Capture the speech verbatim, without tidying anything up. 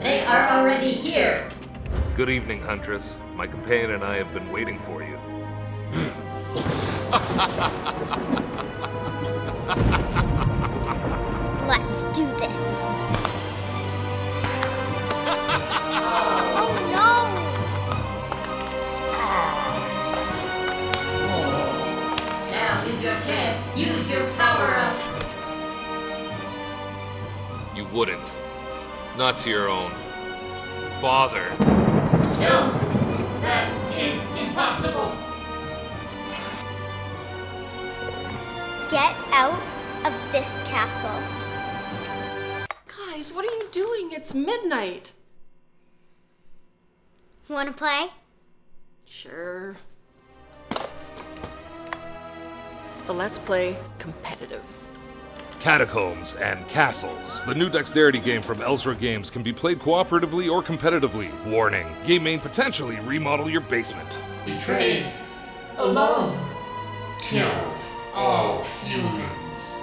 They are already here. Good evening, Huntress. My companion and I have been waiting for you. Let's do this. Oh no! Now is your chance. Use your power up. You wouldn't. Not to your own father. No, that is impossible. Get out of this castle. Guys, what are you doing? It's midnight. Wanna play? Sure. But let's play competitive. Catacombs and Castles. The new dexterity game from Elsra Games can be played cooperatively or competitively. Warning, game may potentially remodel your basement. Betrayed. Alone. Kill all humans.